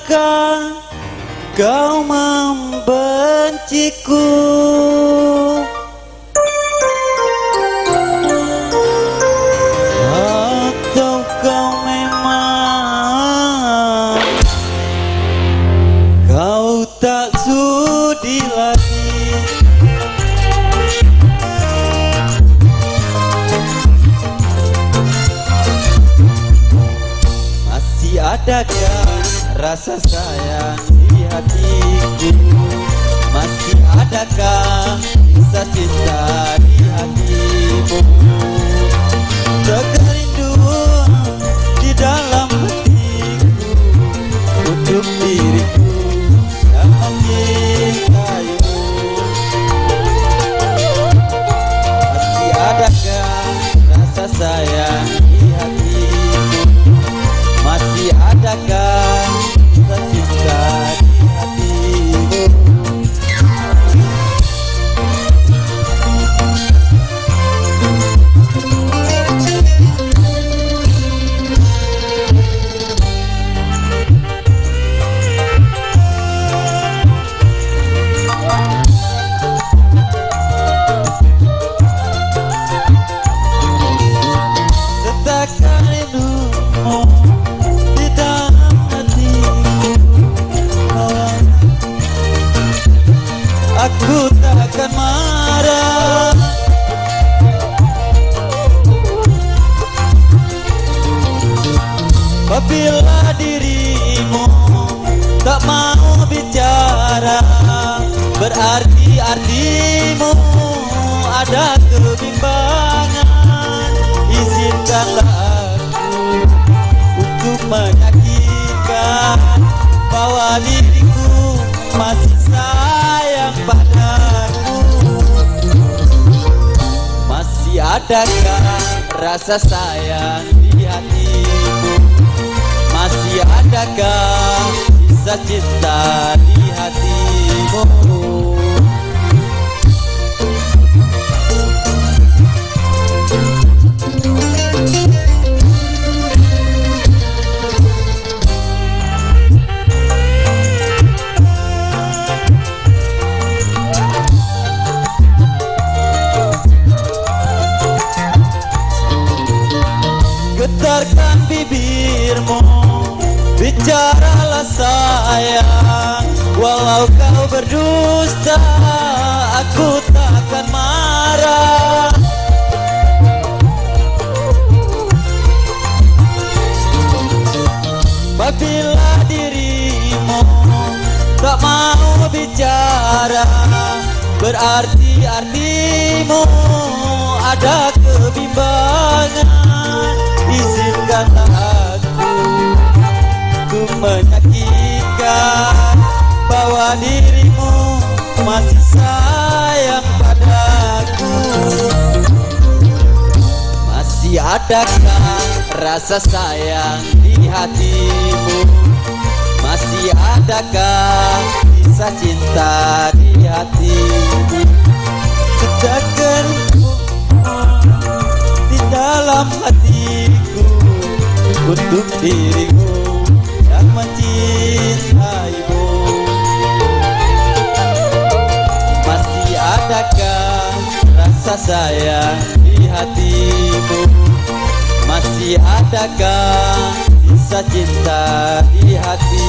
Adakah kau membenciku? Atau kau memang kau tak sudi lagi? Masih adakah rasa sayang di hatiku? Masih adakah kisah cinta di hatimu? Kerinduan di dalam hatiku untuk diriku yang mencintaimu. Masih adakah rasa sayang di hatimu? Masih adakah cinta di hatimu? Setakkan rindumu di dalam hatiku, aku takkan marah. Apabila dirimu tak mau bicara, berarti artimu ada kebimbangan. Izinkanlah aku untuk menyakitkan bahwa diriku masih sayang padamu. Masih adakah rasa sayang di hatimu? Masih adakah kisah cinta di hatimu? Getarkan bibirmu, bicaralah sayang. Walau kau berdusta, aku takkan marah. Apabila dirimu tak mau bicara, berarti artimu ada kebimbangan. Izinkanlah aku menyakitkan bahwa dirimu masih sayang padaku. Masih adakah rasa sayang di hatimu? Masih adakah kisah cinta di hatimu? Sedangkan di dalam hatiku untuk dirimu yang mencintaimu. Masih adakah rasa sayang di hatimu? Masih adakah kisah cinta di hatimu?